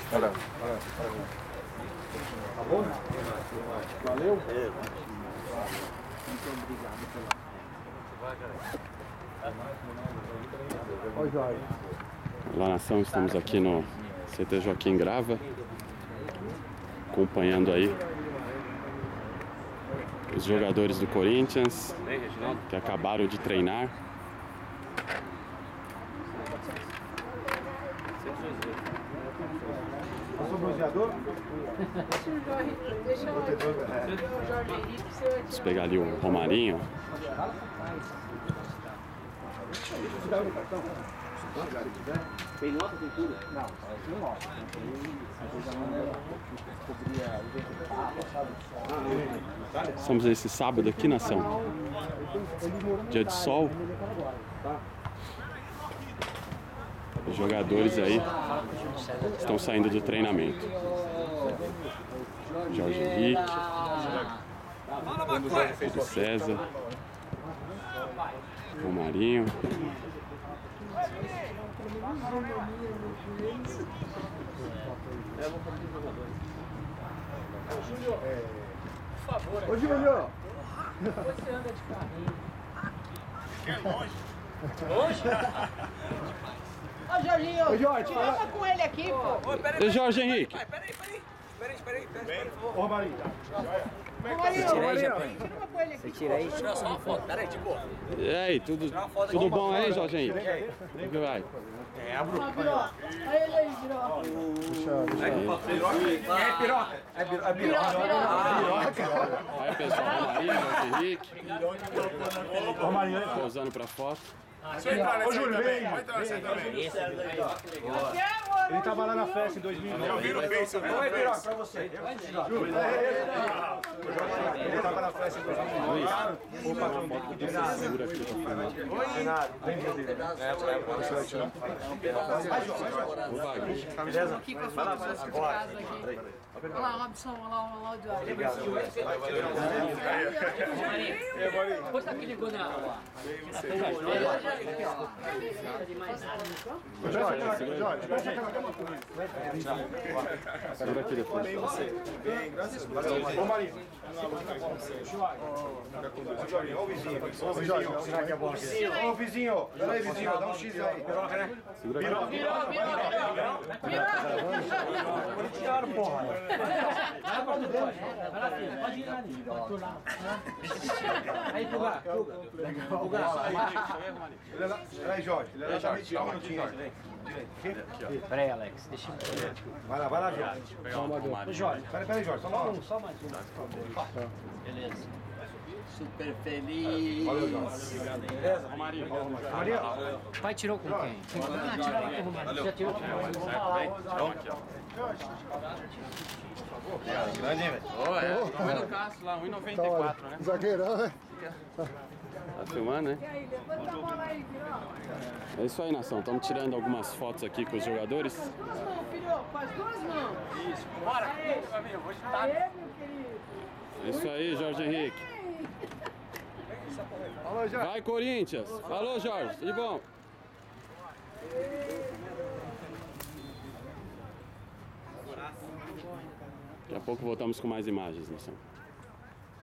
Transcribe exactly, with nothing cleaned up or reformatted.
Valeu. Tá bom? Valeu. Muito obrigado pela. Oi, Jorge. Olá, nação, estamos aqui no C T Joaquim Grava, acompanhando aí os jogadores do Corinthians que acabaram de treinar. Passou o bronzeador? Deixa o Jorge Henrique. Vamos pegar ali o Romarinho. Tem nota, tem tudo? Não, parece não mostra. Estamos esse sábado aqui, nação. Dia de sol. Os jogadores aí estão saindo do treinamento. Jorge Henrique, Pedro César, Romarinho. Por favor. Ô, Júnior! Você anda de carrinho. Que é longe. Longe? Ô, Jorginho, Ô, Jorge, tira uma com ele aqui, pô. E Jorge Henrique? Peraí, peraí. Peraí, peraí, peraí. Ô, Romarinho. Romarinho, Tira aí, tira Japão. uma com ele aqui. Você tira aí? Tirar só uma foto. Peraí, de boa. E aí, tudo, tudo bom aí, Jorge Henrique? Como que vai? Ah, Biró. Olha ele aí, Biró. É piroca. É piroca. Biró, Biró. Aí, pessoal, Romarinho, Jorge Henrique, Romarinho. pousando pra foto. Deixa eu entrar nessa Ô, Júlio, aí também. vem. Vai entrar nessa aí também. Ele tava lá na festa em dois mil e nove. Eu vi no Face, eu vi no Face. Pra você. Ele tava na festa em dois mil e nove. O patrão dele pediu nada. Segura aqui pra filmar. Nada. Vem, dele. Ô, Wagner. Beleza? Aqui com a foto de casa aqui. Olha lá, Robson, olha lá, olha lá o Eduardo. Depois tá aqui ligou na. Jorge, Jorge. Segura aqui depois. Ô, Marinho. Ô, vizinho. Ô, vizinho. Ô, vizinho. Peraí, vizinho. Dá um X aí. Segura aqui. Tiraram, porra. Aí, Puga, Puga. Peraí, Jorge. Peraí, Jorge. Dá um minutinho, Jorge. Peraí, Alex, deixa eu ver. Vai lá, vai lá, Jorge. Ô, Jorge, Peraí, peraí, Jorge. Só um. só mais um. Beleza. Super feliz. Valeu, Jorge. Beleza, Romarinho. Maria. Pai tirou com quem? Ah, tirou com o Romário. Já tirou com o Romário. Vamos falar. Aqui, ó. Grande, hein, velho? Ô, é, tô vendo o Cássio lá, um e noventa e quatro, né? Zagueirão, né? Tá filmando, né? E aí, levanta a bola aí, Biró. É isso aí, nação. Estamos tirando algumas fotos aqui com os jogadores. Faz duas mãos, filho. Faz duas mãos. Isso, bora. Eu vou chutar. Aê, meu querido. É isso aí, Jorge Henrique. Falou, Jorge. Vai, Corinthians. Falou, Jorge. Tudo bom? Daqui a pouco voltamos com mais imagens, nação.